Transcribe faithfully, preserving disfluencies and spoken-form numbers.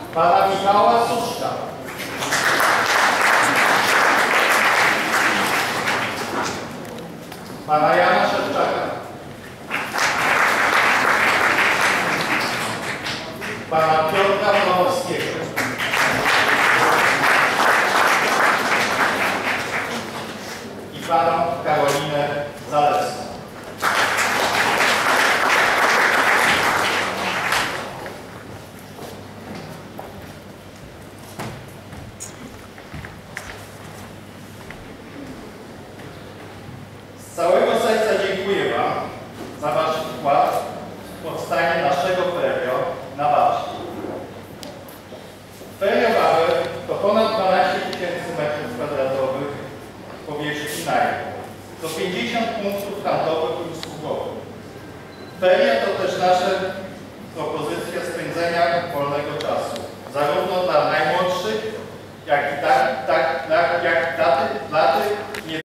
Pana Michała Suszka. Pana Jana Szewczaka. Pana Piotra Małowskiego. I Panią Karolinę Zalewską. Z całego serca dziękuję Wam za Wasz wkład w powstanie naszego Ferio na Warszawę. Ferio Wawer to ponad dwanaście tysięcy metrów kwadratowych powierzchni najmu. To pięćdziesiąt punktów handlowych i usługowych. Feria to też nasza propozycja spędzenia wolnego czasu, zarówno dla najmłodszych, jak i tak, tak, jak, jak dla, tych, dla